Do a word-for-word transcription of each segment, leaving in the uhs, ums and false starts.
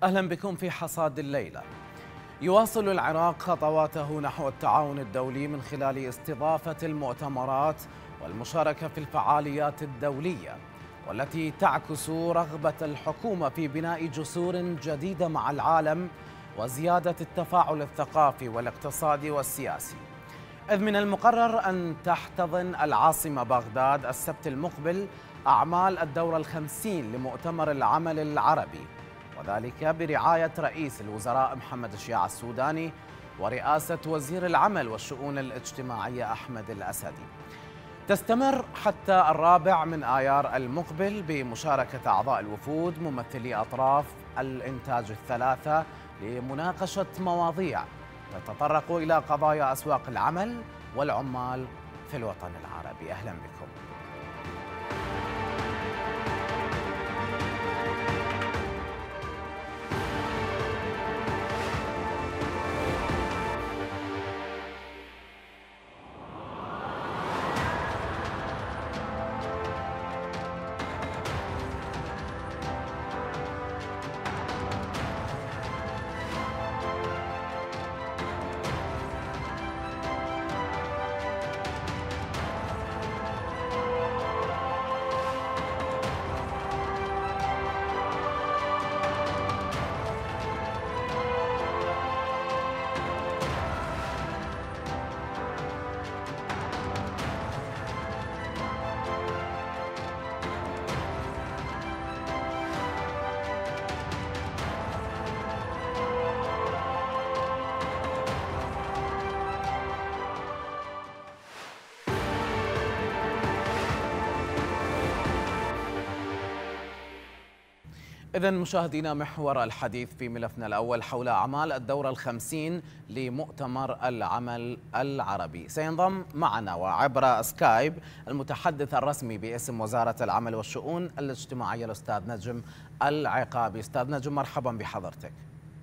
أهلا بكم في حصاد الليلة. يواصل العراق خطواته نحو التعاون الدولي من خلال استضافة المؤتمرات والمشاركة في الفعاليات الدولية، والتي تعكس رغبة الحكومة في بناء جسور جديدة مع العالم وزيادة التفاعل الثقافي والاقتصادي والسياسي. إذ من المقرر أن تحتضن العاصمة بغداد السبت المقبل أعمال الدورة الخمسين لمؤتمر العمل العربي، وذلك برعاية رئيس الوزراء محمد الشياع السوداني ورئاسة وزير العمل والشؤون الاجتماعية أحمد الأسدي. تستمر حتى الرابع من آيار المقبل بمشاركة أعضاء الوفود ممثلي أطراف الإنتاج الثلاثة لمناقشة مواضيع تتطرق إلى قضايا أسواق العمل والعمال في الوطن العربي. أهلا بكم. إذن مشاهدينا، محور الحديث في ملفنا الأول حول أعمال الدورة الخمسين لمؤتمر العمل العربي. سينضم معنا وعبر سكايب المتحدث الرسمي باسم وزارة العمل والشؤون الاجتماعية الأستاذ نجم العقابي. أستاذ نجم، مرحبا بحضرتك.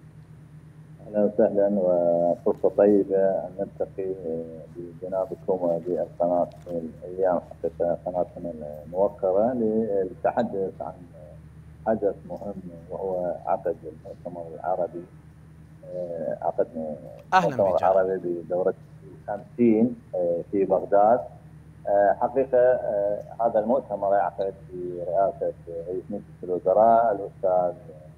أهلا وسهلا، وفرصة طيبة أن نلتقي بجنابكم وبالقناة الأيام حتى قناتنا الموقرة للتحدث عن حدث مهم وهو عقد المؤتمر العربي. عقدنا المؤتمر العربي بدورة خمسين في بغداد. حقيقة هذا المؤتمر يعقد برئاسة رئيس مجلس الوزراء الأستاذ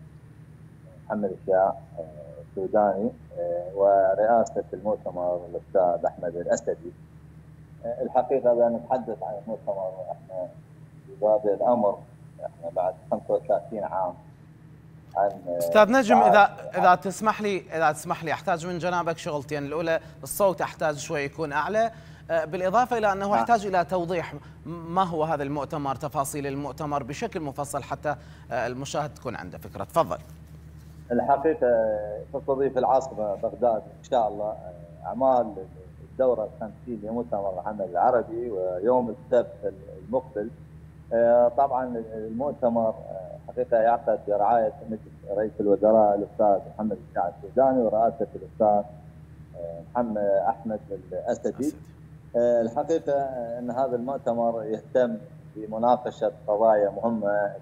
محمد الشياع السوداني، ورئاسة المؤتمر الأستاذ أحمد الأسدي. الحقيقة بأن نتحدث عن المؤتمر احنا ببادئ الأمر، احنا بعد خمسة وثلاثين عام عن استاذ نجم، اذا اذا تسمح لي اذا تسمح لي احتاج من جنابك شغلتين. الاولى الصوت احتاج شوي يكون اعلى، بالاضافه الى انه احتاج الى توضيح ما هو هذا المؤتمر، تفاصيل المؤتمر بشكل مفصل حتى المشاهد تكون عنده فكره. تفضل. الحقيقه تستضيف العاصمه بغداد ان شاء الله اعمال الدوره الخمسين لمؤتمر العمل العربي، ويوم السبت المقبل. طبعا المؤتمر حقيقه يعقد برعايه رئيس الوزراء الاستاذ محمد الشياع السوداني ورئاسه الاستاذ محمد احمد الاسدي. الحقيقه ان هذا المؤتمر يهتم بمناقشه قضايا مهمه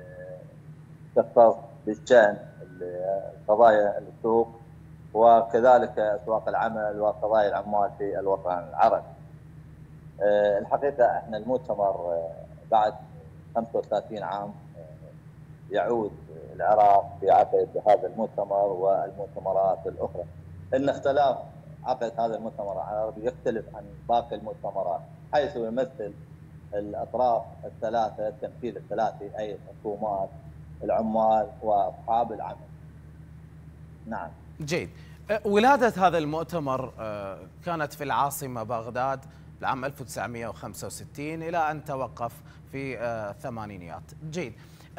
تختص بالشان قضايا السوق وكذلك اسواق العمل وقضايا العمال في الوطن العربي. الحقيقه احنا المؤتمر بعد خمسة وثلاثين عام يعود العراق في عقد هذا المؤتمر والمؤتمرات الاخرى. ان اختلاف عقد هذا المؤتمر العربي يختلف عن باقي المؤتمرات، حيث يمثل الاطراف الثلاثه، التمثيل الثلاثي، اي الحكومات، العمال واصحاب العمل. نعم. جيد. ولادة هذا المؤتمر كانت في العاصمة بغداد العام ألف وتسعمئة وخمسة وستين إلى أن توقف في الثمانينيات. جيد.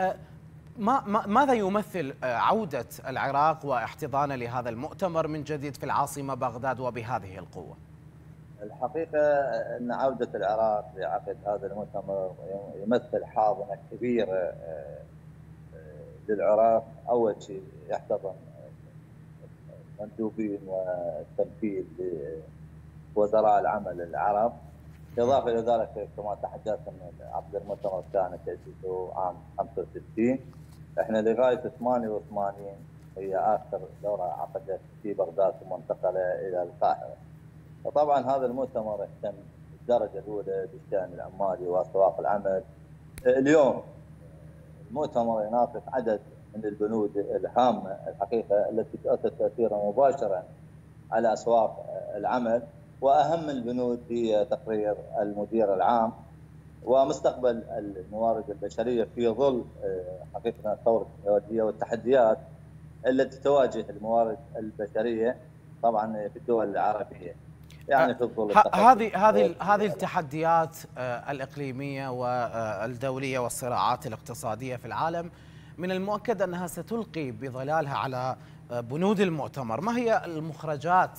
ما ماذا يمثل عودة العراق واحتضانه لهذا المؤتمر من جديد في العاصمة بغداد وبهذه القوة؟ الحقيقة أن عودة العراق لعقد هذا المؤتمر يمثل حاضنة كبيرة للعراق. أول شيء يحتضن مندوبين والتنفيذ لوزراء العمل العرب، إضافة إلى ذلك كما تحدثت أن عقد المؤتمر كان تأسيسه عام خمسة وستين. احنا لغاية ثمانية وثمانين هي آخر دورة عقدت في بغداد ثم انتقل إلى القاهرة. وطبعا هذا المؤتمر اهتم بالدرجة الأولى بالشأن العمالي وأسواق العمل. اليوم المؤتمر يناقش عدد من البنود الهامة الحقيقة التي تؤثر تأثيرا مباشرا على أسواق العمل، وأهم البنود هي تقرير المدير العام ومستقبل الموارد البشرية في ظل حقيقة الثورة التكنولوجية والتحديات التي تواجه الموارد البشرية طبعا في الدول العربية. يعني في ظل هذه هذه هذه التحديات الإقليمية والدولية والصراعات الاقتصادية في العالم من المؤكد أنها ستلقي بظلالها على بنود المؤتمر. ما هي المخرجات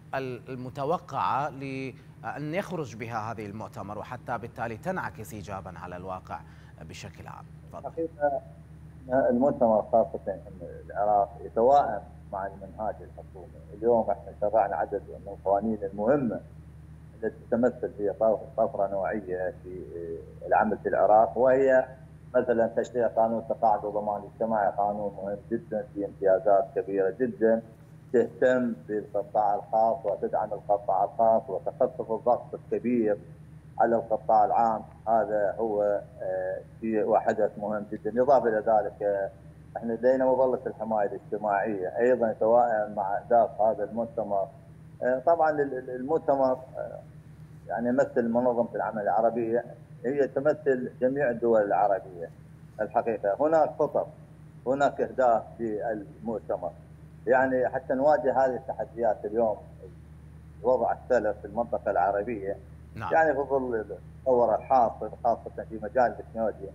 المتوقعة لأن يخرج بها هذه المؤتمر وحتى بالتالي تنعكس إيجابا على الواقع بشكل عام؟ حقيقة المؤتمر خاصة العراق يتوائم مع المنهاج الحكومي. اليوم احنا شرعنا عدد من القوانين المهمة التي تمثل في طفرة نوعية في العمل في العراق، وهي مثلا تشريع قانون التقاعد والضمان الاجتماعي، قانون مهم جدا في امتيازات كبيرة جدا تهتم بالقطاع الخاص وتدعم القطاع الخاص وتخفف الضغط الكبير على القطاع العام. هذا هو في وحدث مهم جدا. إضافة إلى ذلك احنا لدينا مظلة الحماية الاجتماعية ايضا توائم مع اهداف هذا المؤتمر. طبعا المؤتمر يعني يمثل منظمة العمل العربية، هي تمثل جميع الدول العربية الحقيقة. هناك خطط، هناك اهداف للمؤتمر يعني حتى نواجه هذه التحديات اليوم، الوضع السلف في المنطقة العربية. نعم. يعني في ظل الثورة الحاصل خاصة في مجال التكنولوجيا،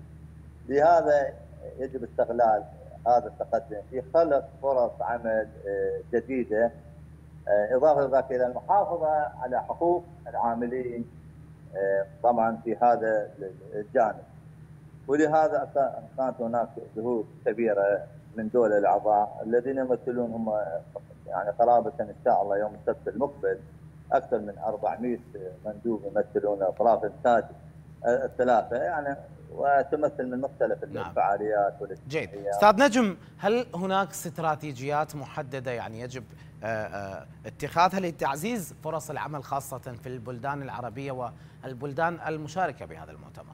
لهذا يجب استغلال هذا التقدم في خلق فرص عمل جديدة، إضافة ذلك إلى المحافظة على حقوق العاملين طبعا في هذا الجانب. ولهذا كانت هناك جهود كبيرة من دول الأعضاء الذين يمثلون هم يعني قرابة إن شاء الله يوم السبت المقبل أكثر من أربعمئة مندوب يمثلون أطراف الإنتاج الثلاثة يعني، وتمثل من مختلف الفعاليات. نعم. جيد. أستاذ نجم، هل هناك استراتيجيات محددة يعني يجب اتخاذها لتعزيز فرص العمل خاصة في البلدان العربية والبلدان المشاركة بهذا المؤتمر؟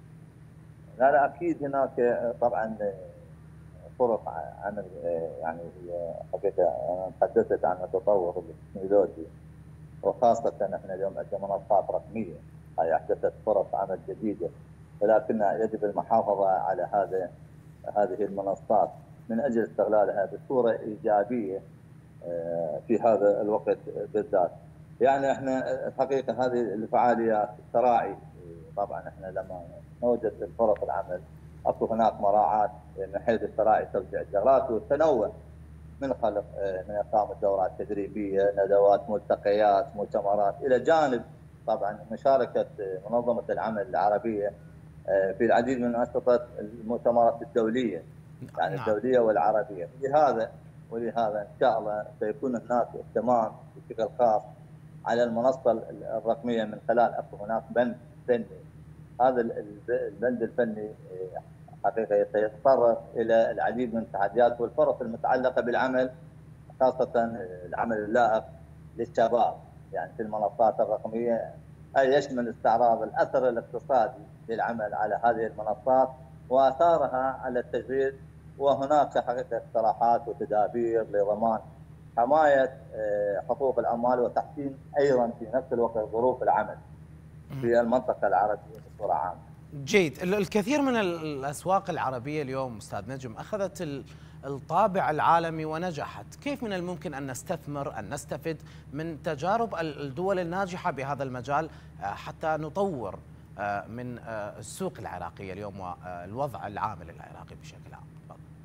لا لا أكيد هناك طبعا فرص عمل. يعني حقيقة أنا تحدثت عن التطور التكنولوجي، وخاصة احنا اليوم عندنا منصات رقمية هي أحدثت فرص عمل جديدة، ولكن يجب المحافظة على هذا هذه المنصات من أجل استغلالها بصورة إيجابية في هذا الوقت بالذات. يعني احنا الحقيقة هذه الفعاليات تراعي طبعا احنا لما نوجد فرص العمل اكو هناك مراعاة من حيث تراعي توزيع الدورات والتنوع من خلق من اقامة دورات تدريبية، ندوات، ملتقيات، مؤتمرات، الى جانب طبعا مشاركة منظمة العمل العربية في العديد من أنشطة المؤتمرات الدولية يعني نعم. الدولية والعربية. ولهذا ولهذا إن شاء الله سيكون هناك اهتمام بشكل خاص على المنصة الرقمية من خلال أكو هناك بند فني. هذا البند الفني حقيقة سيتطرق إلى العديد من التحديات والفرص المتعلقة بالعمل، خاصة العمل اللائق للشباب يعني في المنصات الرقمية، أي يشمل استعراض الأثر الاقتصادي للعمل على هذه المنصات وآثارها على التشغيل، وهناك حقيقة اقتراحات وتدابير لضمان حماية حقوق العمال وتحسين أيضا في نفس الوقت ظروف العمل في المنطقة العربية بصورة عامة. جيد. الكثير من الأسواق العربية اليوم أستاذ نجم أخذت الطابع العالمي ونجحت. كيف من الممكن أن نستثمر أن نستفد من تجارب الدول الناجحة بهذا المجال حتى نطور من السوق العراقية اليوم والوضع العامل العراقي بشكل عام؟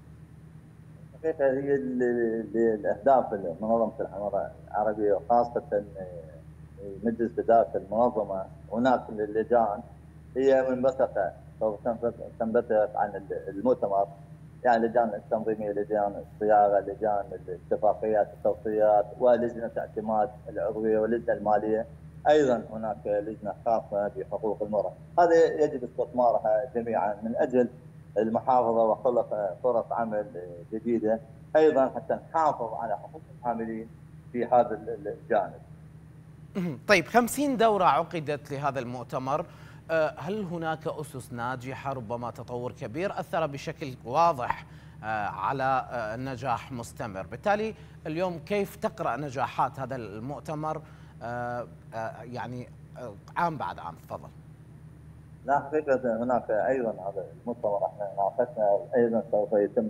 حقيقة هي الأهداف منظمة العمل العربية وخاصة مجلس إدارة المنظمة، هناك اللجان هي منبثقة سوف تنبثق عن المؤتمر، يعني لجان التنظيمية، لجان الصياغة، لجان الاتفاقيات، التوصيات، ولجنة اعتماد العضوية، واللجنة المالية. أيضا هناك لجنة خاصة بحقوق المرأة. هذه يجب استثمارها جميعا من أجل المحافظة وخلق فرص عمل جديدة ايضا حتى نحافظ على حقوق العاملين في هذا الجانب. طيب، خمسين دورة عقدت لهذا المؤتمر، هل هناك أسس ناجحة، ربما تطور كبير أثر بشكل واضح على نجاح مستمر؟ بالتالي اليوم كيف تقرأ نجاحات هذا المؤتمر يعني عام بعد عام؟ تفضل. لا، حقيقة هناك أيضا هذا المؤتمر احنا ناقشنا، أيضا سوف يتم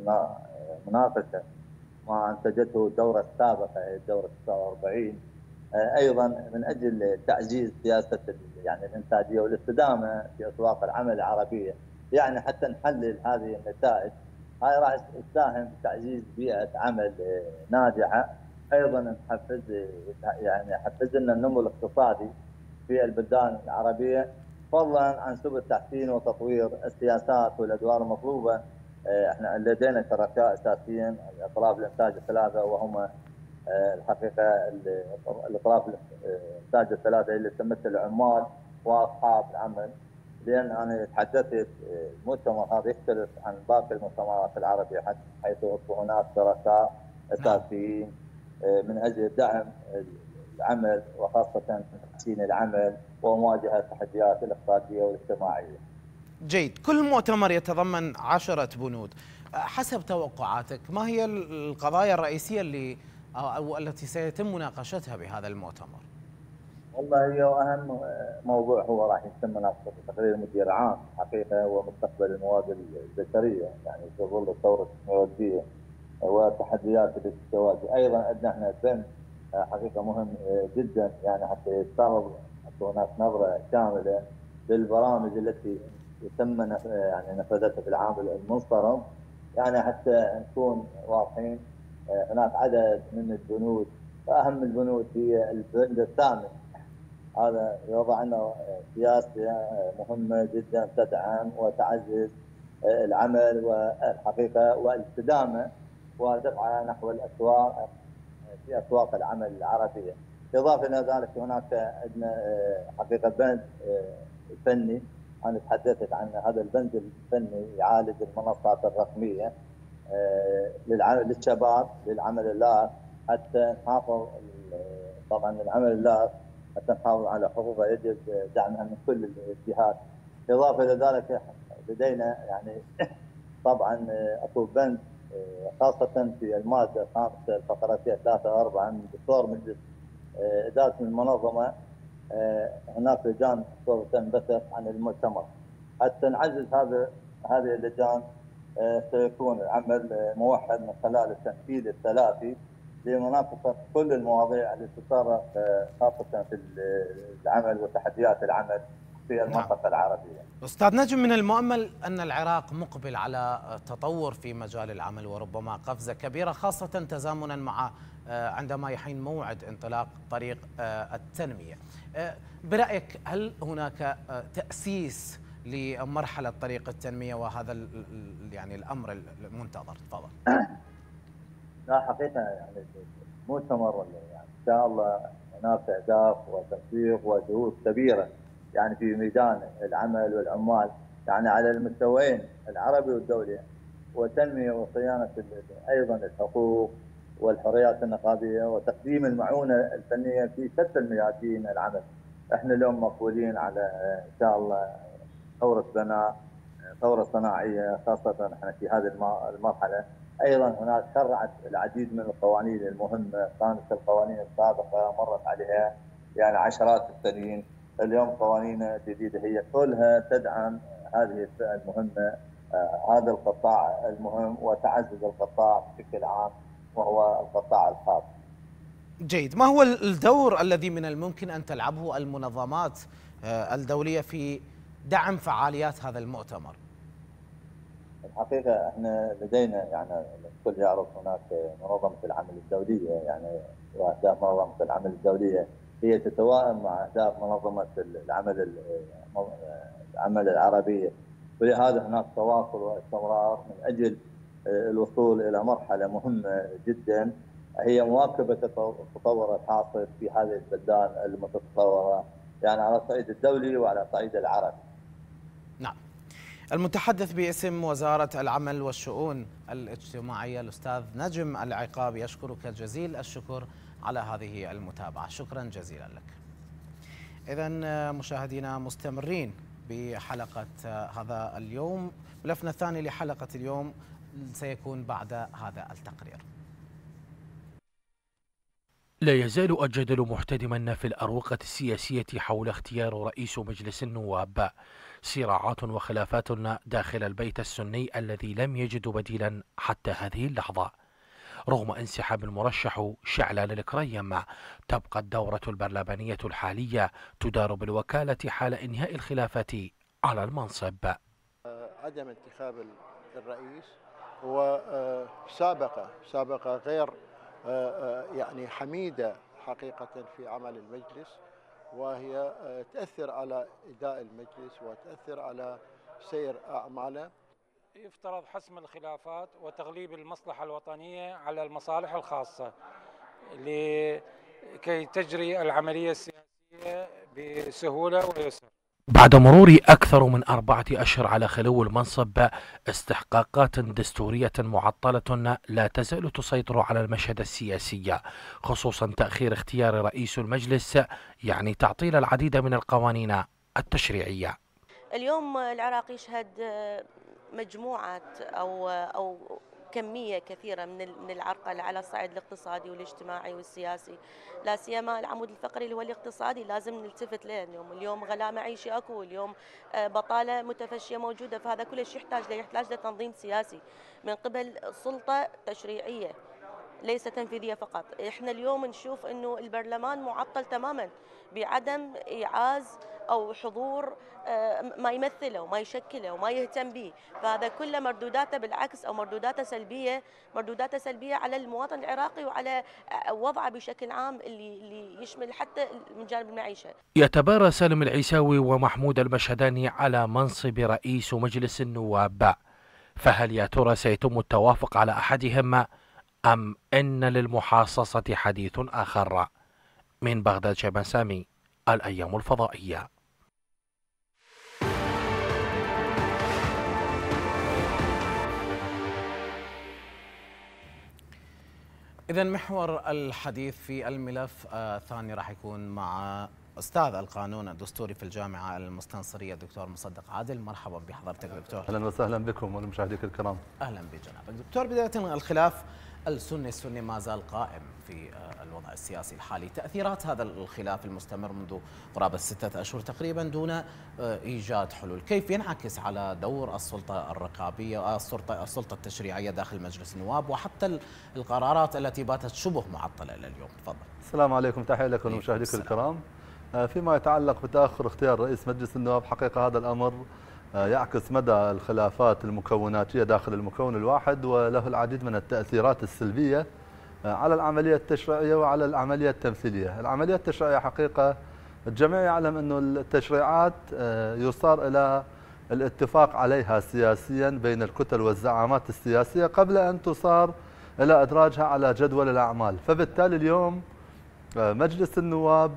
مناقشة ما أنتجته الدورة السابقة، هي الدورة تسعة وأربعين، ايضا من اجل تعزيز سياسه يعني الانتاجيه والاستدامه في اسواق العمل العربيه، يعني حتى نحلل هذه النتائج، هاي راح تساهم في تعزيز بيئه عمل ناجحه، ايضا نحفز يعني حفز لنا النمو الاقتصادي في البلدان العربيه، فضلا عن سبل تحسين وتطوير السياسات والادوار المطلوبه. احنا لدينا شركاء اساسيين اطراف الانتاج الثلاثه، وهم الحقيقه الاطراف الانتاج الثلاثه اللي تمثل العمال واصحاب العمل، لان انا تحدثت المؤتمر هذا يختلف عن باقي المؤتمرات العربيه، حيث هناك شركاء اساسيين من اجل دعم العمل وخاصه تحسين العمل ومواجهه التحديات الاقتصاديه والاجتماعيه. جيد. كل مؤتمر يتضمن عشرة بنود، حسب توقعاتك ما هي القضايا الرئيسيه اللي أو التي سيتم مناقشتها بهذا المؤتمر؟ والله هي أهم موضوع هو راح يتم مناقشته تقرير المدير العام حقيقة، هو مستقبل الموارد البشرية يعني في ظل الثورة التكنولوجية والتحديات اللي تواجه. أيضا عندنا احنا بند حقيقة مهم جدا، يعني حتى يستعرض حتى هناك نظرة شاملة للبرامج التي يتم يعني نفذتها في العام المنصرم، يعني حتى نكون واضحين. هناك عدد من البنود، فأهم البنود هي البند الثامن، هذا يوضع لنا سياسة مهمة جدا تدعم وتعزز العمل والحقيقة والاستدامة ودفعها نحو الأسواق في أسواق العمل العربية. إضافة إلى ذلك هناك عندنا حقيقة بند فني، أنا تحدثت عن هذا البند الفني يعالج المنصات الرقمية للشباب للعمل اللائق، حتى نحافظ طبعا العمل اللائق حتى نحافظ على حقوقه يجب دعمها من كل الجهات. اضافه الى ذلك لدينا يعني طبعا اكو بند خاصه في الماده الخامسه الفقرتين ثلاثه واربعه من دستور مجلس اداره المنظمه، هناك لجان سوف تنبثق عن المؤتمر حتى نعزز هذا هذه اللجان. سيكون العمل موحد من خلال التنفيذ الثلاثي لمناقشه كل المواضيع التي تتطرق خاصه في العمل وتحديات العمل في المنطقه العربيه. أستاذ نجم، من المؤمل أن العراق مقبل على تطور في مجال العمل وربما قفزة كبيرة، خاصة تزامنا مع عندما يحين موعد انطلاق طريق التنمية. برأيك هل هناك تأسيس لمرحلة طريق التنمية وهذا يعني الأمر المنتظر؟ تفضل. لا حقيقة يعني مؤتمر يعني إن شاء الله هناك أهداف وتنسيق وجهود كبيرة يعني في ميدان العمل والعمال، يعني على المستويين العربي والدولي، وتنمية وصيانة أيضا الحقوق والحريات النقابية وتقديم المعونة الفنية في شتى الميادين العمل. احنا اليوم مقبولين على إن شاء الله ثورة بناء، ثورة صناعية، خاصة احنا في هذه المرحلة. ايضا هناك شرعت العديد من القوانين المهمه، كانت القوانين السابقه مرت عليها يعني عشرات السنين، اليوم قوانين جديده هي كلها تدعم هذه الفئه المهمه، آه هذا القطاع المهم وتعزز القطاع بشكل عام وهو القطاع الخاص. جيد. ما هو الدور الذي من الممكن ان تلعبه المنظمات آه الدوليه في دعم فعاليات هذا المؤتمر؟ الحقيقه احنا لدينا يعني الكل يعرف هناك منظمه العمل الدوليه، يعني واهداف منظمه العمل الدوليه هي تتوائم مع اهداف منظمه العمل العمل العربيه، ولهذا هناك تواصل واستمرار من اجل الوصول الى مرحله مهمه جدا هي مواكبه التطور الحاصل في هذه البلدان المتطوره، يعني على الصعيد الدولي وعلى الصعيد العربي. نعم. المتحدث باسم وزارة العمل والشؤون الاجتماعية الأستاذ نجم العقاب يشكرك جزيل الشكر على هذه المتابعة. شكرا جزيلا لك. إذن مشاهدينا مستمرين بحلقة هذا اليوم. ملفنا الثاني لحلقة اليوم سيكون بعد هذا التقرير. لا يزال الجدل محتدما في الأروقة السياسية حول اختيار رئيس مجلس النواب. صراعات وخلافات داخل البيت السني الذي لم يجد بديلا حتى هذه اللحظة. رغم انسحاب المرشح شعلان الكريم، تبقى الدورة البرلمانية الحالية تدار بالوكالة حال إنهاء الخلافات على المنصب. عدم انتخاب الرئيس هو سابقة سابقة غير يعني حميدة حقيقة في عمل المجلس، وهي تأثر على أداء المجلس وتأثر على سير أعماله. يفترض حسم الخلافات وتغليب المصلحة الوطنية على المصالح الخاصة لكي تجري العملية السياسية بسهولة ويسر. بعد مرور أكثر من أربعة أشهر على خلو المنصب، استحقاقات دستورية معطلة لا تزال تسيطر على المشهد السياسي، خصوصا تأخير اختيار رئيس المجلس يعني تعطيل العديد من القوانين التشريعية. اليوم العراق يشهد مجموعة أو أو كمية كثيرة من من العرقلة على الصعيد الاقتصادي والاجتماعي والسياسي، لا سيما العمود الفقري اللي هو الاقتصادي لازم نلتفت له. اليوم اليوم غلاء معيشي اكو، اليوم بطالة متفشية موجودة، فهذا كله شيء يحتاج له يحتاج لتنظيم سياسي من قبل سلطة تشريعية ليس تنفيذية فقط. احنا اليوم نشوف انه البرلمان معطل تماما بعدم إيعاز أو حضور ما يمثله وما يشكله وما يهتم به، فهذا كله مردوداته بالعكس أو مردوداته سلبية مردوداته سلبية على المواطن العراقي وعلى وضعه بشكل عام اللي اللي يشمل حتى من جانب المعيشة. يتبارى سالم العيساوي ومحمود المشهداني على منصب رئيس مجلس النواب، فهل يا ترى سيتم التوافق على أحدهم أم إن للمحاصصة حديث آخر؟ من بغداد شيبان سامي، الأيام الفضائية. إذن محور الحديث في الملف الثاني راح يكون مع أستاذ القانون الدستوري في الجامعة المستنصرية الدكتور مصدق عادل. مرحبا بحضرتك دكتور. أهلا وسهلا بكم والمشاهدين الكرام. أهلا بجنابك دكتور. بداية الخلاف السني السني ما زال قائم في الوضع السياسي الحالي. تأثيرات هذا الخلاف المستمر منذ قرابة ستة أشهر تقريبا دون إيجاد حلول، كيف ينعكس على دور السلطة الرقابية السلطة السلطة التشريعية داخل مجلس النواب وحتى القرارات التي باتت شبه معطلة إلى اليوم؟ تفضل. السلام عليكم، تحية لكم ومشاهديك الكرام. فيما يتعلق بتأخر اختيار رئيس مجلس النواب، حقيقة هذا الأمر يعكس مدى الخلافات المكوناتية داخل المكون الواحد، وله العديد من التأثيرات السلبية على العملية التشريعية وعلى العملية التمثيلية. العملية التشريعية حقيقة الجميع يعلم أن التشريعات يصار إلى الاتفاق عليها سياسيا بين الكتل والزعامات السياسية قبل أن تصار إلى إدراجها على جدول الأعمال. فبالتالي اليوم مجلس النواب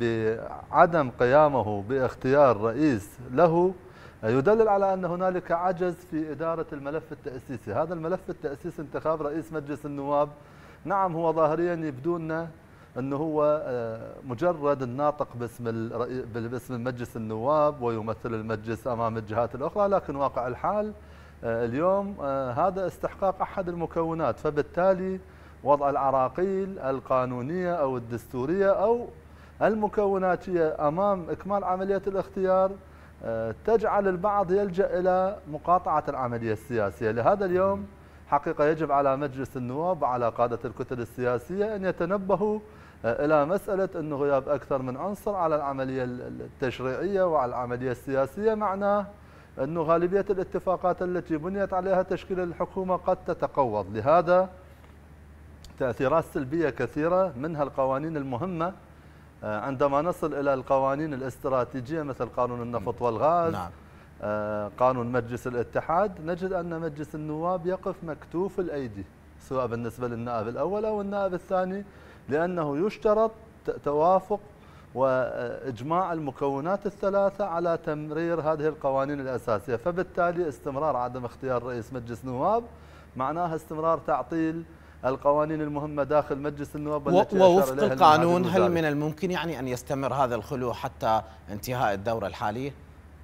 بعدم قيامه باختيار رئيس له يدلل على أن هنالك عجز في إدارة الملف التأسيسي. هذا الملف التأسيسي انتخاب رئيس مجلس النواب، نعم هو ظاهريا يبدو لنا أنه هو مجرد الناطق باسم باسم مجلس النواب ويمثل المجلس أمام الجهات الأخرى، لكن واقع الحال اليوم هذا استحقاق أحد المكونات. فبالتالي وضع العراقيل القانونية أو الدستورية أو المكوناتية أمام إكمال عملية الاختيار تجعل البعض يلجأ إلى مقاطعة العملية السياسية. لهذا اليوم حقيقة يجب على مجلس النواب وعلى قادة الكتل السياسية أن يتنبهوا إلى مسألة أنه غياب أكثر من عنصر على العملية التشريعية وعلى العملية السياسية، معناه أنه غالبية الاتفاقات التي بنيت عليها تشكيل الحكومة قد تتقوض. لهذا تأثيرات سلبية كثيرة، منها القوانين المهمة. عندما نصل إلى القوانين الاستراتيجية مثل قانون النفط والغاز، نعم. قانون مجلس الاتحاد، نجد أن مجلس النواب يقف مكتوف الأيدي سواء بالنسبة للنائب الأول أو النائب الثاني، لأنه يشترط توافق وإجماع المكونات الثلاثة على تمرير هذه القوانين الأساسية. فبالتالي استمرار عدم اختيار رئيس مجلس النواب معناها استمرار تعطيل القوانين المهمة داخل مجلس النواب والتي ووفق القانون. هل من الممكن يعني أن يستمر هذا الخلو حتى انتهاء الدورة الحالية؟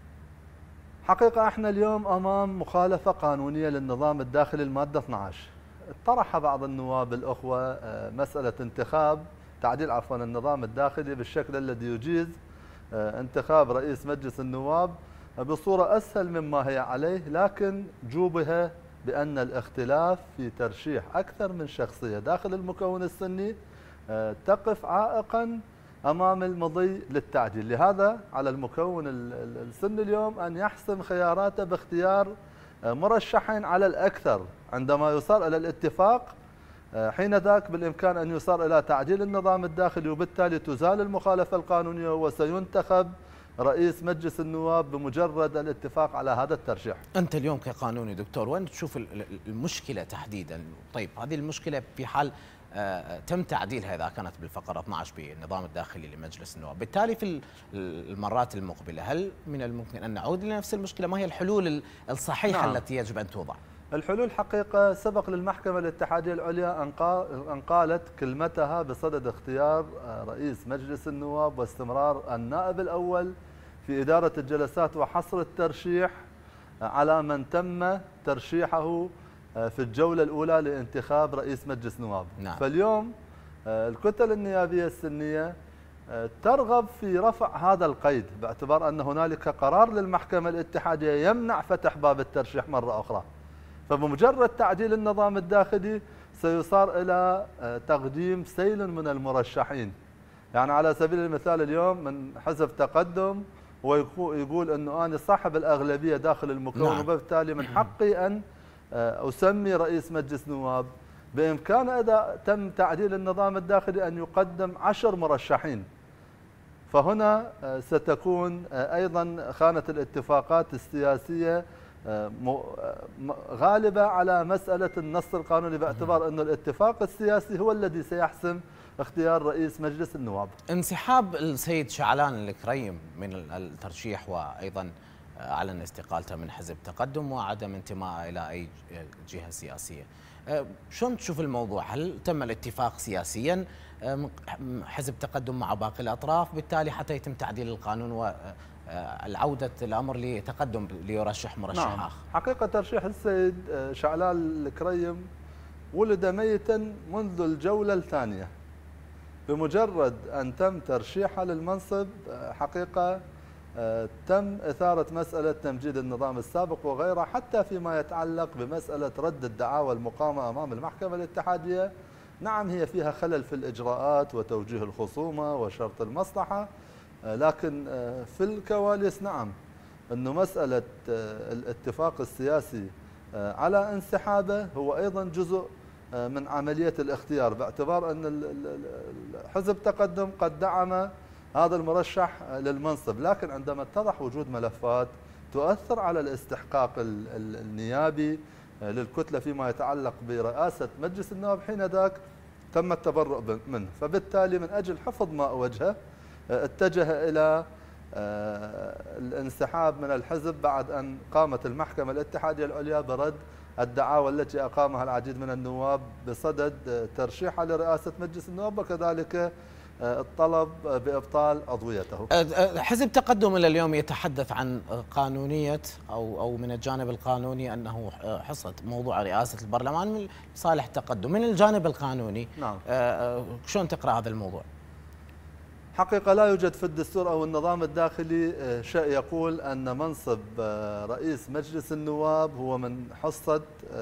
حقيقة احنا اليوم أمام مخالفة قانونية للنظام الداخلي المادة اثني عشر. طرح بعض النواب الأخوة مسألة انتخاب تعديل عفوا النظام الداخلي بالشكل الذي يجيز انتخاب رئيس مجلس النواب بصورة أسهل مما هي عليه، لكن جوبها بأن الاختلاف في ترشيح أكثر من شخصية داخل المكون السني تقف عائقا أمام المضي للتعديل. لهذا على المكون السني اليوم أن يحسم خياراته باختيار مرشحين على الأكثر. عندما يصار إلى الاتفاق حين ذاك بالإمكان أن يصار إلى تعديل النظام الداخلي، وبالتالي تزال المخالفة القانونية وسينتخب رئيس مجلس النواب بمجرد الاتفاق على هذا الترشيح. أنت اليوم كقانوني دكتور وين تشوف المشكلة تحديدا؟ طيب هذه المشكلة في حال تم تعديلها إذا كانت بالفقرة اثني عشر بالنظام الداخلي لمجلس النواب، بالتالي في المرات المقبلة هل من الممكن أن نعود لنفس المشكلة؟ ما هي الحلول الصحيحة نعم. التي يجب أن توضع؟ الحلول حقيقة سبق للمحكمة الاتحادية العليا أن قالت كلمتها بصدد اختيار رئيس مجلس النواب واستمرار النائب الأول في إدارة الجلسات وحصر الترشيح على من تم ترشيحه في الجولة الأولى لانتخاب رئيس مجلس نواب. نعم. فاليوم الكتل النيابية السنية ترغب في رفع هذا القيد باعتبار أن هنالك قرار للمحكمة الاتحادية يمنع فتح باب الترشيح مرة أخرى. فبمجرد تعديل النظام الداخلي سيصار إلى تقديم سيل من المرشحين. يعني على سبيل المثال اليوم من حزب تقدم ويقول أنه أنا صاحب الأغلبية داخل المكون نعم. وبالتالي من حقي أن أسمي رئيس مجلس نواب. بإمكانه إذا تم تعديل النظام الداخلي أن يقدم عشر مرشحين. فهنا ستكون أيضا خانة الاتفاقات السياسية غالبة على مسألة النص القانوني باعتبار أن الاتفاق السياسي هو الذي سيحسم اختيار رئيس مجلس النواب. انسحاب السيد شعلان الكريم من الترشيح وأيضا أعلن استقالته من حزب تقدم وعدم انتمائه إلى أي جهة سياسية، شلون تشوف الموضوع؟ هل تم الاتفاق سياسيا حزب تقدم مع باقي الأطراف بالتالي حتى يتم تعديل القانون والعودة الأمر لتقدم ليرشح مرشح نعم. آخر؟ حقيقة ترشيح السيد شعلان الكريم ولد ميتا منذ الجولة الثانية. بمجرد أن تم ترشيحه للمنصب حقيقة تم إثارة مسألة تمجيد النظام السابق وغيره، حتى فيما يتعلق بمسألة رد الدعاوى المقامة أمام المحكمة الاتحادية. نعم هي فيها خلل في الإجراءات وتوجيه الخصومة وشرط المصلحة، لكن في الكواليس نعم أنه مسألة الاتفاق السياسي على انسحابه هو أيضا جزء من عملية الاختيار باعتبار أن حزب تقدم قد دعم هذا المرشح للمنصب، لكن عندما اتضح وجود ملفات تؤثر على الاستحقاق النيابي للكتلة فيما يتعلق برئاسة مجلس النواب حين ذاك تم التبرؤ منه. فبالتالي من أجل حفظ ماء وجهه اتجه إلى الانسحاب من الحزب بعد أن قامت المحكمة الاتحادية العليا برد الدعاوى التي أقامها العديد من النواب بصدد ترشيحه لرئاسة مجلس النواب وكذلك الطلب بإبطال عضويته. حزب تقدم إلى اليوم يتحدث عن قانونية أو أو من الجانب القانوني أنه حصة موضوع رئاسة البرلمان من صالح تقدم. من الجانب القانوني نعم. شلون تقرأ هذا الموضوع؟ حقيقة لا يوجد في الدستور أو النظام الداخلي شيء يقول أن منصب رئيس مجلس النواب هو من حصة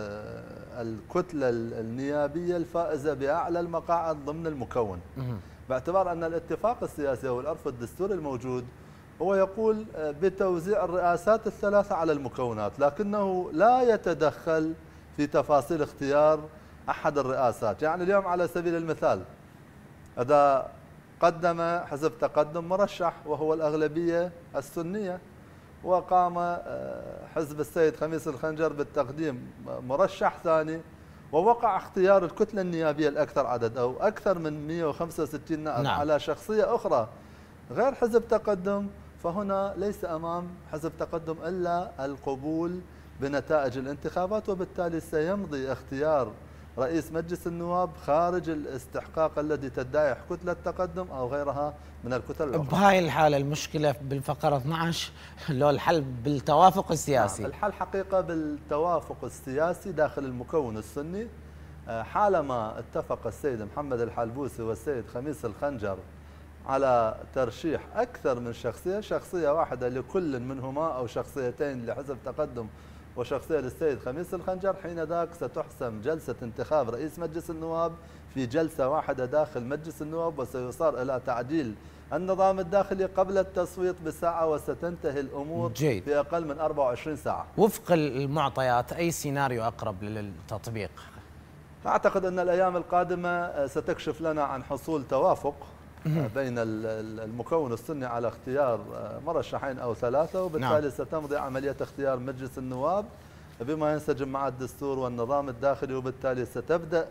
الكتلة النيابية الفائزة بأعلى المقاعد ضمن المكون، باعتبار أن الاتفاق السياسي والعرف الدستوري الموجود هو يقول بتوزيع الرئاسات الثلاثة على المكونات، لكنه لا يتدخل في تفاصيل اختيار أحد الرئاسات. يعني اليوم على سبيل المثال إذا قدم حزب تقدم مرشح وهو الأغلبية السنية وقام حزب السيد خميس الخنجر بالتقديم مرشح ثاني ووقع اختيار الكتلة النيابية الأكثر عدد أو أكثر من مئة وخمسة وستين نائب نعم. على شخصية أخرى غير حزب تقدم فهنا ليس أمام حزب تقدم إلا القبول بنتائج الانتخابات، وبالتالي سيمضي اختيار رئيس مجلس النواب خارج الاستحقاق الذي تدعي كتلة تقدم أو غيرها من الكتل الأخرى. بهاي الحالة المشكلة بالفقرة اثنعش لو الحل بالتوافق السياسي؟ نعم، الحل حقيقة بالتوافق السياسي داخل المكون السني. حالما اتفق السيد محمد الحلبوسي والسيد خميس الخنجر على ترشيح أكثر من شخصية، شخصية واحدة لكل منهما أو شخصيتين لحزب تقدم وشخصية للسيد خميس الخنجر، حين ذاك ستحسم جلسة انتخاب رئيس مجلس النواب في جلسة واحدة داخل مجلس النواب، وسيصار إلى تعديل النظام الداخلي قبل التصويت بساعة، وستنتهي الأمور جيد. في أقل من أربعة وعشرين ساعة. وفق المعطيات أي سيناريو أقرب للتطبيق؟ أعتقد أن الأيام القادمة ستكشف لنا عن حصول توافق بين المكون السني على اختيار مرشحين أو ثلاثة، وبالتالي نعم. ستمضي عملية اختيار مجلس النواب بما ينسجم مع الدستور والنظام الداخلي، وبالتالي ستبدأ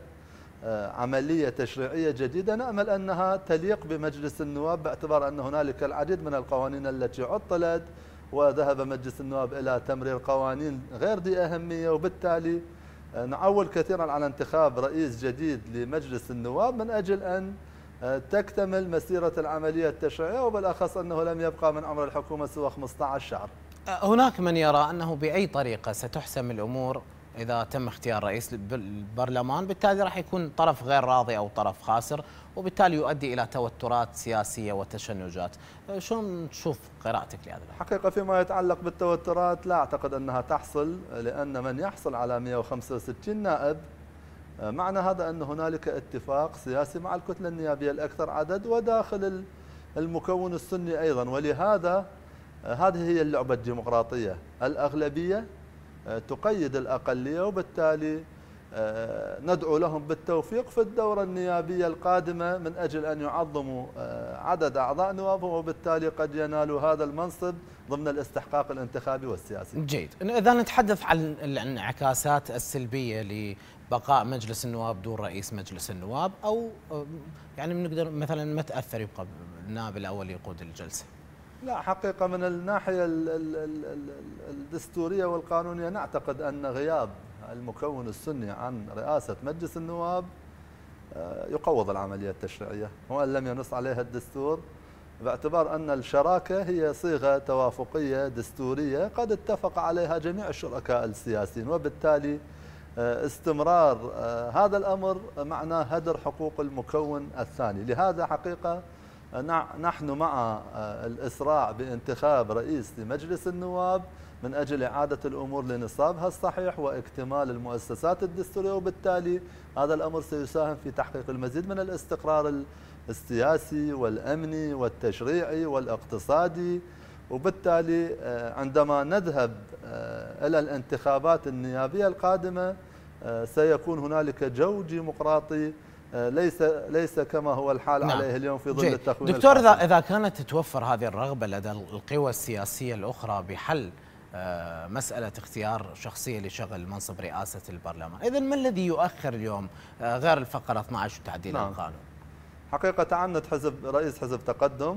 عملية تشريعية جديدة نأمل أنها تليق بمجلس النواب، باعتبار أن هنالك العديد من القوانين التي عطلت وذهب مجلس النواب إلى تمرير قوانين غير ذي أهمية، وبالتالي نعول كثيرا على انتخاب رئيس جديد لمجلس النواب من أجل أن تكتمل مسيرة العملية التشريعية، وبالأخص أنه لم يبقى من عمر الحكومة سوى خمسة عشر شهر. هناك من يرى أنه بأي طريقة ستحسم الأمور إذا تم اختيار رئيس البرلمان، بالتالي راح يكون طرف غير راضي أو طرف خاسر، وبالتالي يؤدي إلى توترات سياسية وتشنجات. شلون تشوف قراءتك لهذا؟ حقيقة فيما يتعلق بالتوترات لا أعتقد أنها تحصل، لأن من يحصل على مئة وخمسة وستين نائب معنى هذا أن هنالك اتفاق سياسي مع الكتلة النيابية الأكثر عدد وداخل المكون السني أيضا، ولهذا هذه هي اللعبة الديمقراطية، الأغلبية تقيد الأقلية، وبالتالي ندعو لهم بالتوفيق في الدورة النيابية القادمة من أجل أن يعظموا عدد أعضاء نوابهم، وبالتالي قد ينالوا هذا المنصب ضمن الاستحقاق الانتخابي والسياسي. جيد. إذا نتحدث عن الانعكاسات السلبية لبقاء مجلس النواب دون رئيس مجلس النواب، أو يعني بنقدر مثلا ما تأثر يبقى النائب الأول يقود الجلسة؟ لا، حقيقة من الناحية الدستورية والقانونية نعتقد أن غياب المكون السني عن رئاسة مجلس النواب يقوض العملية التشريعية، وأن لم ينص عليها الدستور، باعتبار أن الشراكة هي صيغة توافقية دستورية قد اتفق عليها جميع الشركاء السياسيين، وبالتالي استمرار هذا الأمر معناه هدر حقوق المكون الثاني. لهذا حقيقة نحن مع الإسراع بانتخاب رئيس لمجلس النواب من أجل إعادة الأمور لنصابها الصحيح واكتمال المؤسسات الدستورية، وبالتالي هذا الأمر سيساهم في تحقيق المزيد من الاستقرار السياسي والأمني والتشريعي والاقتصادي، وبالتالي عندما نذهب إلى الانتخابات النيابية القادمة سيكون هنالك جو ديمقراطي ليس ليس كما هو الحال نعم. عليه اليوم في ظل التكوين. دكتور، اذا اذا كانت تتوفر هذه الرغبه لدى القوى السياسيه الاخرى بحل مساله اختيار شخصيه لشغل منصب رئاسه البرلمان، اذا ما الذي يؤخر اليوم غير الفقره اثنعش وتعديل نعم. القانون؟ حقيقه تعنت حزب رئيس حزب تقدم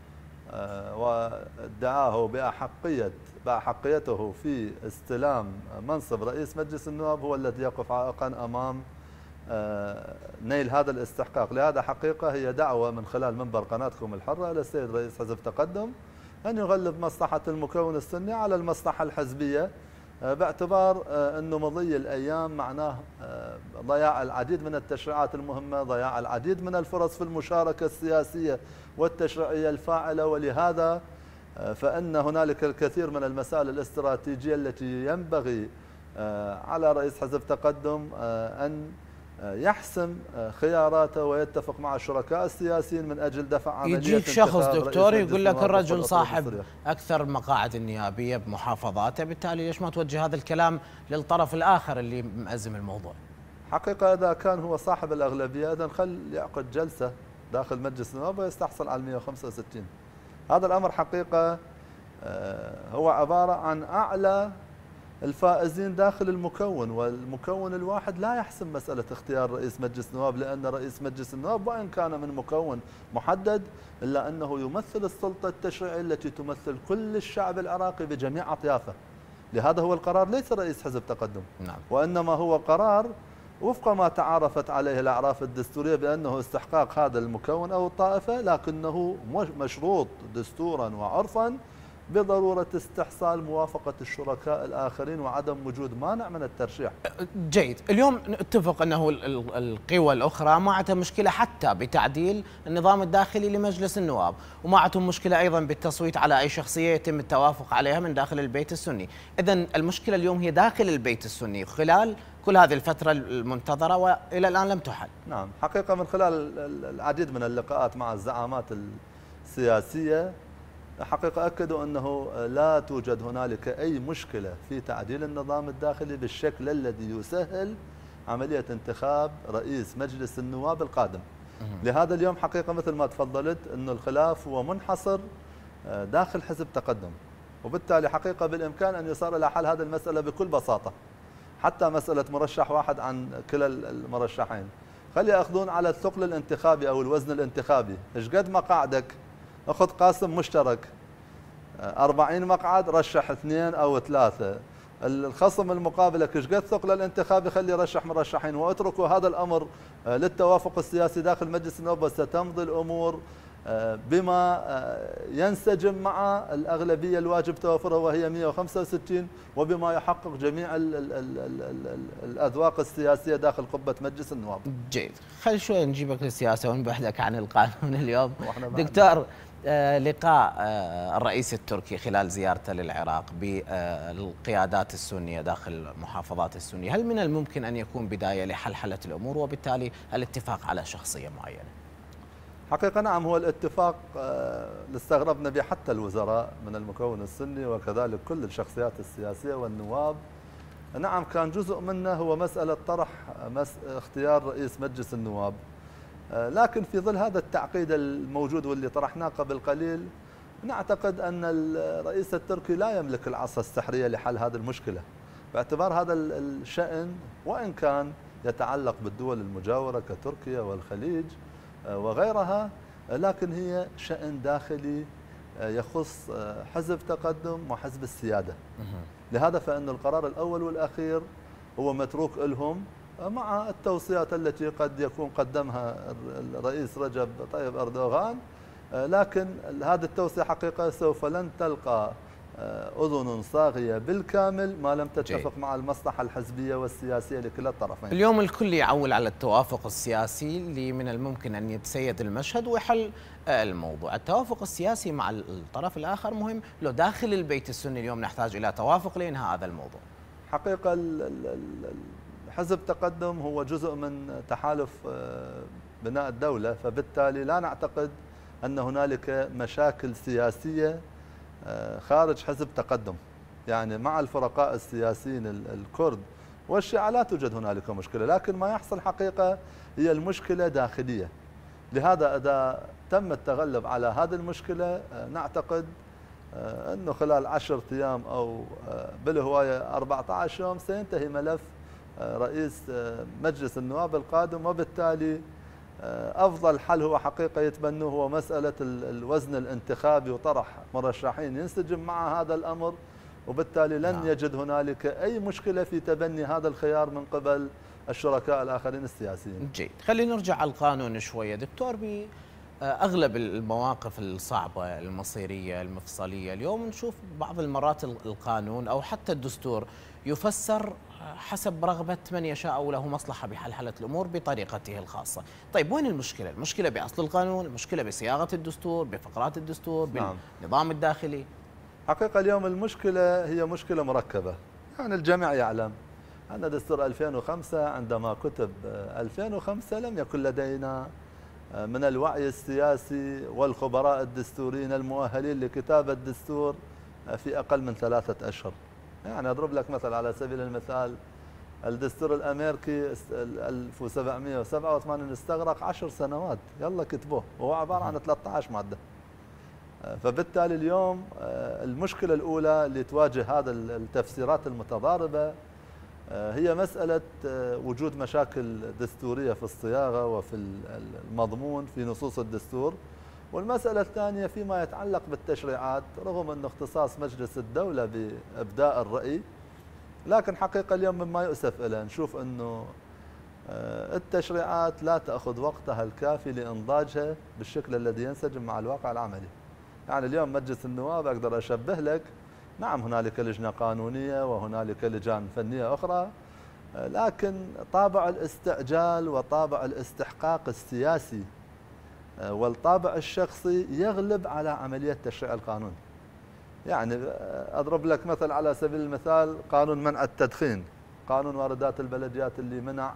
وادعاه باحقيه باحقيته في استلام منصب رئيس مجلس النواب هو الذي يقف عائقا امام نيل هذا الاستحقاق. لهذا حقيقة هي دعوة من خلال منبر قناتكم الحرة إلى السيد رئيس حزب تقدم أن يغلب مصلحة المكون السني على المصلحة الحزبية، باعتبار أنه مضي الأيام معناه ضياع العديد من التشريعات المهمة، ضياع العديد من الفرص في المشاركة السياسية والتشريعية الفاعلة، ولهذا فإن هنالك الكثير من المسائل الاستراتيجية التي ينبغي على رئيس حزب تقدم أن يحسم خياراته ويتفق مع الشركاء السياسيين من أجل دفع عملية. يجيك شخص دكتور يقول لك الرجل صاحب أكثر المقاعد النيابية بمحافظاته، بالتالي ليش ما توجه هذا الكلام للطرف الآخر اللي مأزم الموضوع؟ حقيقة إذا كان هو صاحب الأغلبية إذن خل يعقد جلسة داخل مجلس النواب ويستحصل على مئة وخمسة وستين. هذا الأمر حقيقة هو عبارة عن أعلى الفائزين داخل المكون، والمكون الواحد لا يحسم مسألة اختيار رئيس مجلس النواب، لأن رئيس مجلس النواب وإن كان من مكون محدد إلا أنه يمثل السلطة التشريعية التي تمثل كل الشعب العراقي بجميع أطيافه. لهذا هو القرار ليس رئيس حزب تقدم، نعم. وإنما هو قرار وفق ما تعارفت عليه الأعراف الدستورية بأنه استحقاق هذا المكون أو الطائفة، لكنه مشروط دستورا وعرفا بضرورة استحصال موافقة الشركاء الآخرين وعدم وجود مانع من الترشيح. جيد. اليوم نتفق أنه القوى الأخرى ما عندها مشكلة حتى بتعديل النظام الداخلي لمجلس النواب، وما عندهم مشكلة أيضا بالتصويت على أي شخصية يتم التوافق عليها من داخل البيت السني. إذن المشكلة اليوم هي داخل البيت السني خلال كل هذه الفترة المنتظرة وإلى الآن لم تحل. نعم، حقيقة من خلال العديد من اللقاءات مع الزعامات السياسية حقيقة أكدوا أنه لا توجد هنالك أي مشكلة في تعديل النظام الداخلي بالشكل الذي يسهل عملية انتخاب رئيس مجلس النواب القادم. لهذا اليوم حقيقة مثل ما تفضلت أن الخلاف هو منحصر داخل حزب تقدم، وبالتالي حقيقة بالإمكان أن يصار إلى حل هذه المسألة بكل بساطة، حتى مسألة مرشح واحد عن كلا المرشحين. خلي يأخذون على الثقل الانتخابي أو الوزن الانتخابي، إيش قد مقاعدك أخذ قاسم مشترك، أربعين مقعد رشح اثنين أو ثلاثة، الخصم المقابل ايش قد ثقل الانتخابي خلي يرشح مرشحين، واتركوا هذا الأمر للتوافق السياسي داخل مجلس النواب، وستمضي الأمور بما ينسجم مع الأغلبية الواجب توافرها وهي مئة وخمسة وستين، وبما يحقق جميع ال ال ال ال ال الأذواق السياسية داخل قبة مجلس النواب. جيد. خلي شوي نجيبك للسياسة ونبعدك عن القانون اليوم. دكتور، لقاء الرئيس التركي خلال زيارته للعراق بالقيادات السنية داخل المحافظات السنية، هل من الممكن أن يكون بداية لحلحلة الأمور وبالتالي الاتفاق على شخصية معينة؟ حقيقة نعم، هو الاتفاق اللي استغربنا به حتى الوزراء من المكون السني وكذلك كل الشخصيات السياسية والنواب، نعم كان جزء منه هو مسألة طرح مس اختيار رئيس مجلس النواب، لكن في ظل هذا التعقيد الموجود واللي طرحناه قبل قليل نعتقد أن الرئيس التركي لا يملك العصا السحرية لحل هذه المشكلة، باعتبار هذا الشأن وإن كان يتعلق بالدول المجاورة كتركيا والخليج وغيرها، لكن هي شأن داخلي يخص حزب تقدم وحزب السيادة. لهذا فإن القرار الأول والأخير هو متروك لهم مع التوصيات التي قد يكون قدمها الرئيس رجب طيب أردوغان، لكن هذه التوصية حقيقة سوف لن تلقى أذن صاغية بالكامل ما لم تتفق مع المصلحة الحزبية والسياسية لكلا الطرفين. اليوم الكل يعول على التوافق السياسي اللي من الممكن أن يتسيد المشهد ويحل الموضوع. التوافق السياسي مع الطرف الآخر مهم، لو داخل البيت السني اليوم نحتاج إلى توافق لإنهاء هذا الموضوع. حقيقة حزب تقدم هو جزء من تحالف بناء الدولة، فبالتالي لا نعتقد أن هنالك مشاكل سياسية خارج حزب تقدم، يعني مع الفرقاء السياسيين الكرد والشيعة لا توجد هنالك مشكلة، لكن ما يحصل حقيقة هي المشكلة داخلية. لهذا إذا تم التغلب على هذه المشكلة نعتقد أنه خلال عشرة أيام أو بالهواية أربعة عشر يوم سينتهي ملف رئيس مجلس النواب القادم، وبالتالي أفضل حل هو حقيقة يتبنوه هو مسألة الوزن الانتخابي وطرح مرشحين ينسجم مع هذا الأمر، وبالتالي لن نعم. يجد هنالك أي مشكلة في تبني هذا الخيار من قبل الشركاء الآخرين السياسيين. جيد. خلينا نرجع على القانون شوية دكتور. بأغلب المواقف الصعبة المصيرية المفصلية اليوم نشوف بعض المرات القانون أو حتى الدستور يفسر حسب رغبة من يشاء أو له مصلحة بحلحلة الأمور بطريقته الخاصة. طيب وين المشكلة؟ المشكلة بأصل القانون، المشكلة بصياغة الدستور، بفقرات الدستور، نعم. بالنظام الداخلي؟ حقيقة اليوم المشكلة هي مشكلة مركبة، يعني الجميع يعلم أن دستور ألفين وخمسة عندما كتب ألفين وخمسة لم يكن لدينا من الوعي السياسي والخبراء الدستوريين المؤهلين لكتابة الدستور في أقل من ثلاثة أشهر. يعني أضرب لك مثل على سبيل المثال، الدستور الأمريكي ألف وسبعمئة وسبعة وثمانين استغرق عشر سنوات، يلا كتبوه، وهو عبارة عن ثلاثة عشر مادة. فبالتالي اليوم المشكلة الأولى اللي تواجه هذا التفسيرات المتضاربة هي مسألة وجود مشاكل دستورية في الصياغة وفي المضمون في نصوص الدستور. والمسألة الثانية فيما يتعلق بالتشريعات، رغم أن اختصاص مجلس الدولة بإبداء الرأي، لكن حقيقة اليوم مما يؤسف إليه نشوف أنه التشريعات لا تأخذ وقتها الكافي لإنضاجها بالشكل الذي ينسجم مع الواقع العملي. يعني اليوم مجلس النواب أقدر أشبه لك، نعم هنالك لجنة قانونية وهنالك لجان فنية أخرى، لكن طابع الاستعجال وطابع الاستحقاق السياسي والطابع الشخصي يغلب على عملية تشريع القانون. يعني أضرب لك مثل على سبيل المثال قانون منع التدخين، قانون واردات البلديات اللي منع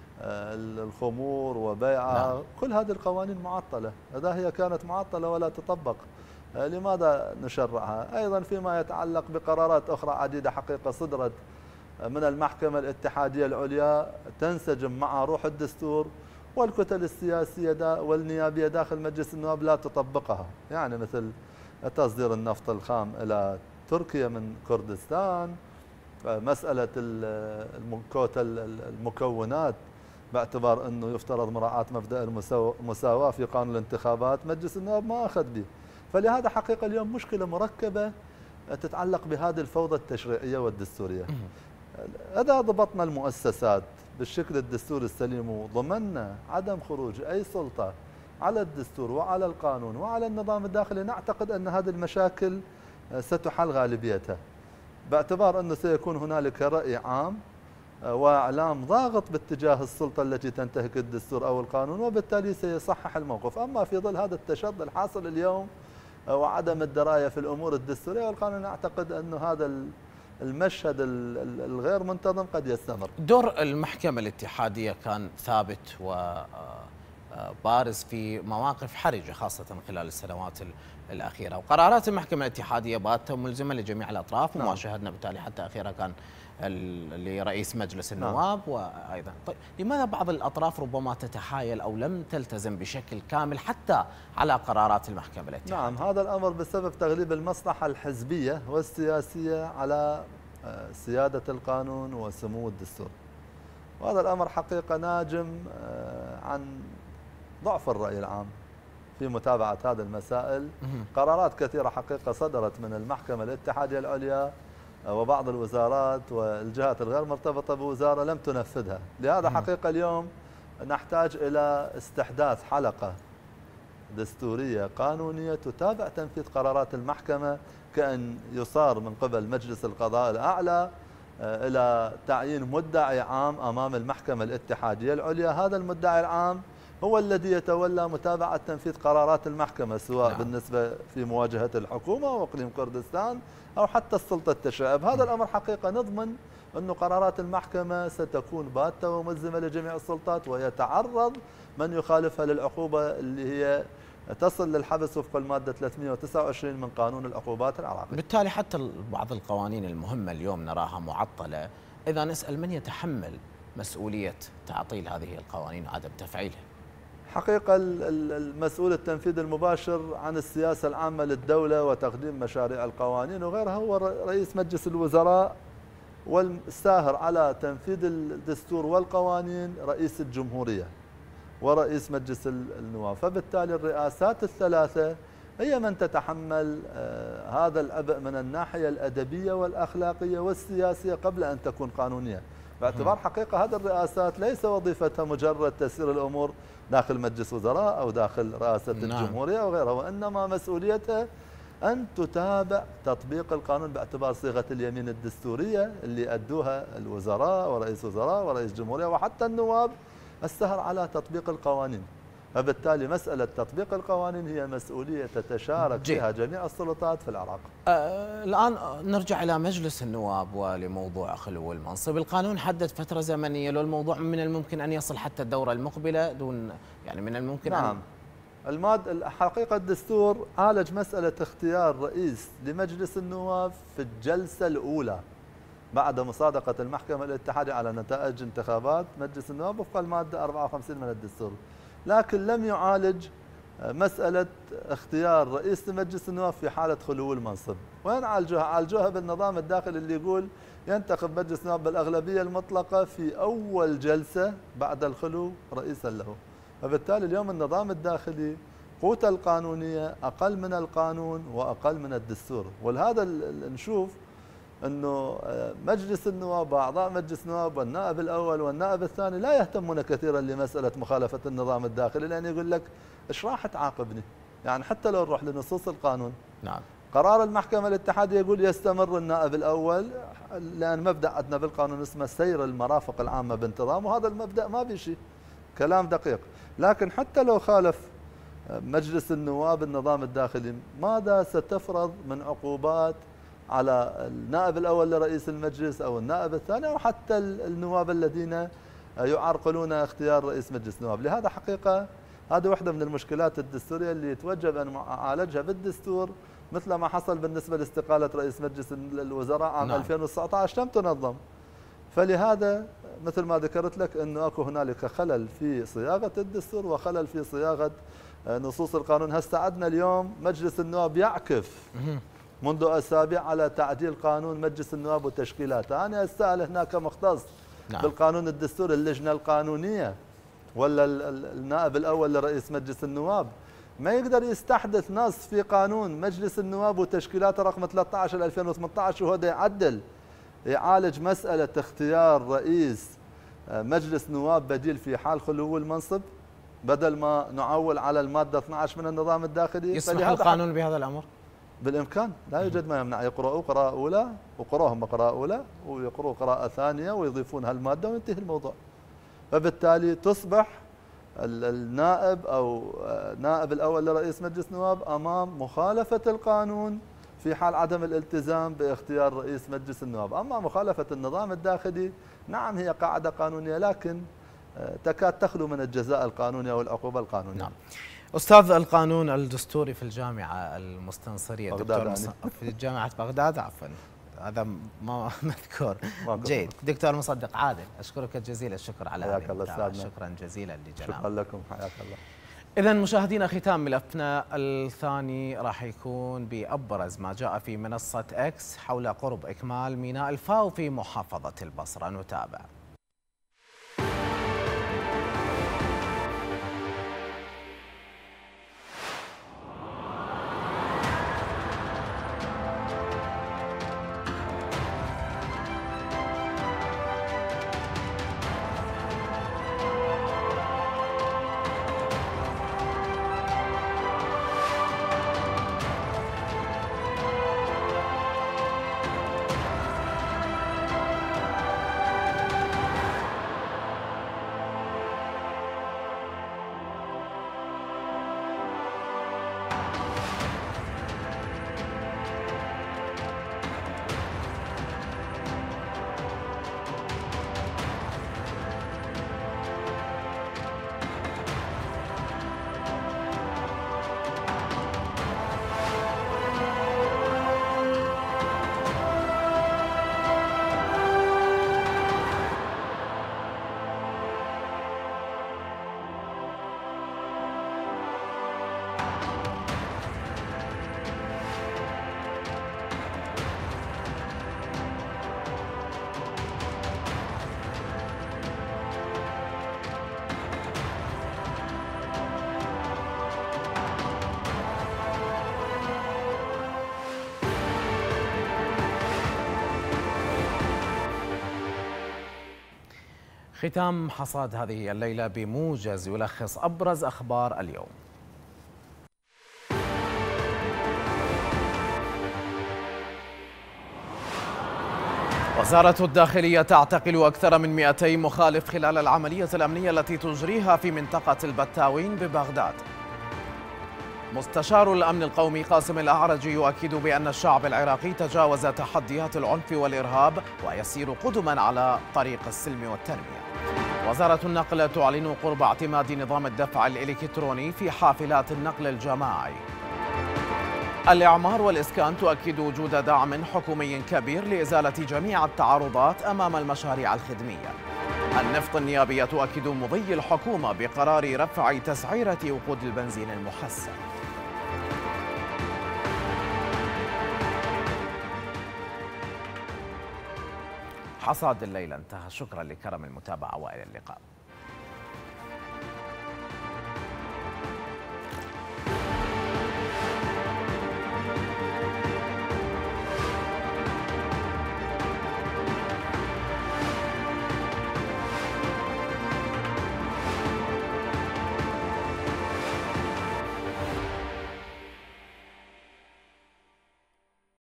الخمور وبيعها، نعم. كل هذه القوانين معطلة، إذا هي كانت معطلة ولا تطبق لماذا نشرعها؟ أيضا فيما يتعلق بقرارات أخرى عديدة حقيقة صدرت من المحكمة الاتحادية العليا تنسجم مع روح الدستور، والكتل السياسية والنيابية داخل مجلس النواب لا تطبقها، يعني مثل تصدير النفط الخام إلى تركيا من كردستان، مسألة الكوتا المكونات باعتبار أنه يفترض مراعاة مبدأ المساواة في قانون الانتخابات، مجلس النواب ما أخذ به. فلهذا حقيقة اليوم مشكلة مركبة تتعلق بهذه الفوضى التشريعية والدستورية. إذا ضبطنا المؤسسات بالشكل الدستوري السليم وضمننا عدم خروج أي سلطة على الدستور وعلى القانون وعلى النظام الداخلي، نعتقد أن هذه المشاكل ستحل غالبيتها، باعتبار أنه سيكون هنالك رأي عام وإعلام ضاغط باتجاه السلطة التي تنتهك الدستور أو القانون، وبالتالي سيصحح الموقف. أما في ظل هذا التشظي الحاصل اليوم وعدم الدراية في الأمور الدستورية والقانون، أعتقد أنه هذا المشهد الغير منتظم قد يستمر. دور المحكمة الاتحادية كان ثابت وبارز في مواقف حرجة خاصة خلال السنوات الأخيرة، وقرارات المحكمة الاتحادية باتت ملزمة لجميع الأطراف، وما شاهدنا بالتالي حتى أخيرا كان لرئيس مجلس النواب. نعم. وأيضا طيب لماذا بعض الأطراف ربما تتحايل أو لم تلتزم بشكل كامل حتى على قرارات المحكمة الاتحادية؟ نعم، هذا الأمر بسبب تغليب المصلحة الحزبية والسياسية على سيادة القانون وسمو الدستور، وهذا الأمر حقيقة ناجم عن ضعف الرأي العام في متابعة هذه المسائل. قرارات كثيرة حقيقة صدرت من المحكمة الاتحادية العليا وبعض الوزارات والجهات الغير مرتبطة بوزارة لم تنفذها. لهذا حقيقة اليوم نحتاج إلى استحداث حلقة دستورية قانونية تتابع تنفيذ قرارات المحكمة، كأن يصار من قبل مجلس القضاء الأعلى إلى تعيين مدعي عام أمام المحكمة الاتحادية العليا. هذا المدعي العام هو الذي يتولى متابعة تنفيذ قرارات المحكمة، سواء نعم. بالنسبة في مواجهة الحكومة وإقليم كردستان أو حتى السلطة التشريعية. بهذا الأمر حقيقة نضمن أن قرارات المحكمة ستكون باتة وملزمة لجميع السلطات، ويتعرض من يخالفها للعقوبة اللي هي تصل للحبس وفق المادة ثلاثمئة وتسعة وعشرين من قانون العقوبات العراقي. بالتالي حتى بعض القوانين المهمة اليوم نراها معطلة، إذا نسأل من يتحمل مسؤولية تعطيل هذه القوانين وعدم تفعيلها؟ حقيقة المسؤول التنفيذ المباشر عن السياسة العامة للدولة وتقديم مشاريع القوانين وغيرها هو رئيس مجلس الوزراء، والساهر على تنفيذ الدستور والقوانين رئيس الجمهورية ورئيس مجلس النواب. فبالتالي الرئاسات الثلاثة هي من تتحمل هذا العبء من الناحية الأدبية والأخلاقية والسياسية قبل أن تكون قانونية، باعتبار حقيقة هذه الرئاسات ليس وظيفتها مجرد تسيير الأمور داخل مجلس وزراء أو داخل رئاسة نعم. الجمهورية أو غيرها، وإنما مسؤوليتها أن تتابع تطبيق القانون باعتبار صيغة اليمين الدستورية اللي أدوها الوزراء ورئيس وزراء ورئيس جمهورية وحتى النواب، السهر على تطبيق القوانين. فبالتالي مسألة تطبيق القوانين هي مسؤولية تتشارك جي. فيها جميع السلطات في العراق. آه الآن نرجع إلى مجلس النواب ولموضوع خلو المنصب. القانون حدد فترة زمنية، لو الموضوع من الممكن أن يصل حتى الدورة المقبلة دون يعني من الممكن نعم. أن الماد الحقيقة الدستور عالج مسألة اختيار رئيس لمجلس النواب في الجلسة الأولى بعد مصادقة المحكمة الاتحادية على نتائج انتخابات مجلس النواب وفق المادة أربعة وخمسين من الدستور، لكن لم يعالج مسألة اختيار رئيس مجلس النواب في حالة خلو المنصب. وين عالجوها؟ عالجوها بالنظام الداخلي اللي يقول ينتخب مجلس النواب بالأغلبية المطلقة في أول جلسة بعد الخلو رئيسا له. فبالتالي اليوم النظام الداخلي قوته القانونية أقل من القانون وأقل من الدستور، ولهذا نشوف أنه مجلس النواب وأعضاء مجلس النواب والنائب الأول والنائب الثاني لا يهتمون كثيرا لمسألة مخالفة النظام الداخلي، لأن يقول لك إيش راح تعاقبني؟ يعني حتى لو نروح لنصوص القانون، نعم، قرار المحكمة الاتحادية يقول يستمر النائب الأول، لأن مبدأ عندنا بالقانون اسمه سير المرافق العامة بانتظام، وهذا المبدأ ما بيشي، كلام دقيق. لكن حتى لو خالف مجلس النواب النظام الداخلي، ماذا ستفرض من عقوبات على النائب الأول لرئيس المجلس أو النائب الثاني أو حتى النواب الذين يعرقلون اختيار رئيس مجلس النواب؟ لهذا حقيقة هذه واحدة من المشكلات الدستورية اللي يتوجب أن أعالجها بالدستور، مثل ما حصل بالنسبة لاستقالة رئيس مجلس الوزراء عام نعم. ألفين وتسعة عشر لم تنظم. فلهذا مثل ما ذكرت لك أنه أكو هنالك خلل في صياغة الدستور وخلل في صياغة نصوص القانون. هسه عندنا اليوم مجلس النواب يعكف منذ أسابيع على تعديل قانون مجلس النواب وتشكيلاته. أنا أسأل هناك مختص نعم. بالقانون الدستوري، اللجنة القانونية ولا النائب الأول لرئيس مجلس النواب ما يقدر يستحدث نص في قانون مجلس النواب وتشكيلاته رقم ثلاثة عشر ألفين وثمانية عشر وهذا يعدل يعالج مسألة اختيار رئيس مجلس نواب بديل في حال خلو المنصب، بدل ما نعول على المادة اثني عشر من النظام الداخلي. يسمح القانون بهذا الأمر؟ بالإمكان، لا يوجد ما يمنع. يقرأوا قراءة أولى وقراءهم قراءة أولى ويقرأوا قراءة ثانية ويضيفون هالمادة وينتهي الموضوع. فبالتالي تصبح النائب أو نائب الأول لرئيس مجلس النواب أمام مخالفة القانون في حال عدم الالتزام باختيار رئيس مجلس النواب. أما مخالفة النظام الداخلي نعم هي قاعدة قانونية، لكن تكاد تخلو من الجزاء القانوني أو العقوبة القانونية. نعم. أستاذ القانون الدستوري في الجامعة المستنصرية دكتور مص... في جامعة بغداد عفوا، هذا ما مذكور. جيد. دكتور مصدق عادل، أشكرك جزيل الشكر على هذه المتابعة. شكرا جزيلا لجنابك. شكرا لكم، حياك الله. إذا مشاهدينا، ختام ملفنا الثاني راح يكون بأبرز ما جاء في منصة إكس حول قرب إكمال ميناء الفاو في محافظة البصرة. نتابع. ختام حصاد هذه الليلة بموجز يلخص أبرز أخبار اليوم. وزارة الداخلية تعتقل أكثر من مئتي مخالف خلال العملية الأمنية التي تجريها في منطقة البتاوين ببغداد. مستشار الأمن القومي قاسم الأعرج يؤكد بأن الشعب العراقي تجاوز تحديات العنف والإرهاب ويسير قدما على طريق السلم والتنمية. وزارة النقل تعلن قرب اعتماد نظام الدفع الإلكتروني في حافلات النقل الجماعي. الإعمار والإسكان تؤكد وجود دعم حكومي كبير لإزالة جميع التعارضات أمام المشاريع الخدمية. النفط النيابي تؤكد مضي الحكومة بقرار رفع تسعيرة وقود البنزين المحسن. حصاد الليلة انتهى، شكرا لكرم المتابعة وإلى اللقاء.